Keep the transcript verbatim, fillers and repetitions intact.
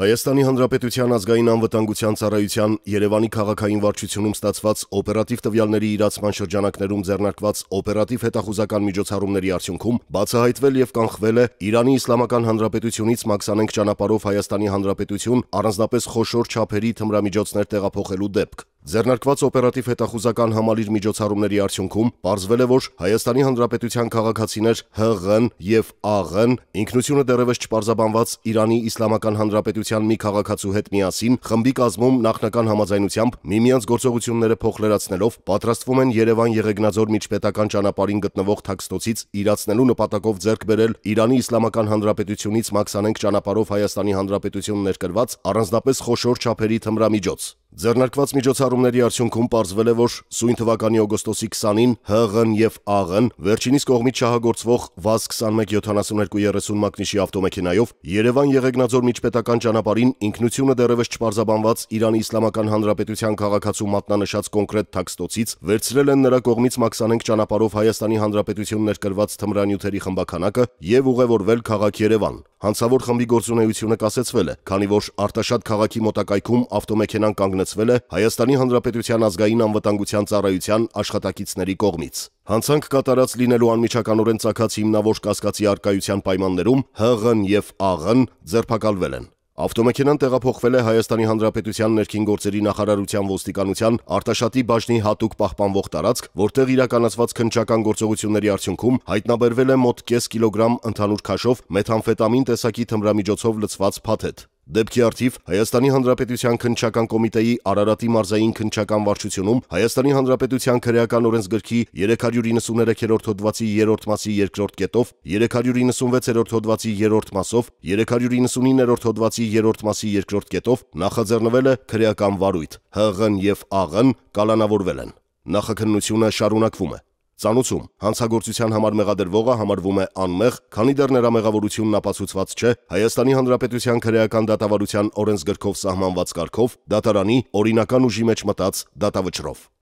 Հայաստանի Հանրապետության ազգային անվտանգության ծառայության Երևանի քաղաքային վարչությունում ստացված օպերատիվ տվյալների իրացման շրջանակներում ձեռնարկված օպերատիվ հետախուզական միջոցառումների արդյունքում բացահայտվել եւ կանխվել է Իրանի Իսլամական Հանրապետությունից մաքսանենգ ճանապարհով Հայաստանի Հանրապետություն առանձնապես խոշոր չափերի թմրամիջոցներ տեղափոխելու դեպք։ Ձեռնարկված օպերատիվ հետախուզական համալիր միջոցառումների արդյունքում պարզվել է, որ Հայաստանի Հանրապետության քաղաքացիներ ՀՂ-ն եւ ԱՂ-ն ինքնությունը դեռևս չպարզաբանված Իրանի Իսլամական Հանրապետության մի քաղաքացու հետ միասին խմբի կազմում նախնական համաձայնությամբ միմյանց գործողությունները փոխլրացնելով պատրաստվում են Երևան-Եղեգնաձոր միջպետական ճանապարհին գտնվող թաքստոցից իրացնելու նպատակով ձեռք բերել Իրանի Իսլամական Հանրապետությունից մաքսանենգ ճանապարհով Հայաստանի Հանրապետություն ներկրված առանձնապես խոշոր չափերի թմրամիջոց։ Ձեռնարկված միջոցառումների արդյունքում պարզվել է, որ սույն թվականի օգոստոսի քսանին ՀՂ-ն եւ ԱՂ-ն վերջինիս կողմից շահագործվող վազ քսանմեկ յոթանասունհարկ երեսուն մակնիշի ավտոմեքենայով Երևան-Եղեգնաձոր միջպետական ճանապարհին ինքնությունը դեռևս չպարզաբանված Իրանի Իսլամական Հանրապետության քաղաքացու մատնանշած կոնկրետ թաքստոցից վերցրել են նրա կողմից մաքսանենգ ճանապարհով Հայաստանի Հանրապետություն ներկրված թմրանյութերի խմբականակը եւ ուղևորվել քաղաք Երևան։ Հանցավոր խմբի գործունեությունը կասեցվել է, քանի որ Արտաշատ քաղաքի մոտակայքում ավտոմեքենան կանգնեցվել է Հայաստանի Հանրապետության ազգային անվտանգության ծառայության աշխատակիցների կողմից։ Հանցանք կատարած լինելու անմիջականորեն ծագած հիմնավոր կասկածի առկայության պայմաններում ՀՂ-ն եւ ԱՂ-ն ձերբակալվել են։ Ավտոմեքենան տեղափոխվել է Հայաստանի Հանրապետության ներքին գործերի նախարարության ոստիկանության Արտաշատի բաժնի հատուկ պահպանվող տարածք, որտեղ իրականացված քննչական գործողությունների արդյունքում հայտնաբերվել է մոտ կես կիլոգրամ ընդհանուր քաշով մեթամֆետամին տեսակի թմրամիջոցով լցված փաթեթ։ Դեպքի առթիվ Հայաստանի Հանրապետության քննչական կոմիտեի Արարատի մարզային քննչական վարչությունում Հայաստանի Հանրապետության քրեական օրենսգրքի երեք հարյուր իննսուներեքերորդ հոդվածի երրորդ մասի երկրորդ կետով, երեք հարյուր իննսունվեցերորդ հոդվածի երրորդ մասով, երեք հարյուր իննսունիններորդ հոդվածի երրորդ մասի երկրորդ կետով նախաձեռնվել է քրեական վարույթ։ ՀՂ-ն եւ ԱՂ-ն կալանավորվել են։ Նախաքննությունը շարունակվում է։ Ծանուցում հանցագործության համար մեղադրվողը համարվում է անմեղ, քանի դեռ նրա մեղավորությունն ապացուցված չէ Հայաստանի Հանրապետության քրեական դատավարության օրենսգրքով սահմանված կարգով դատարանի օրինական ուժի մեջ մտած դատավճռով։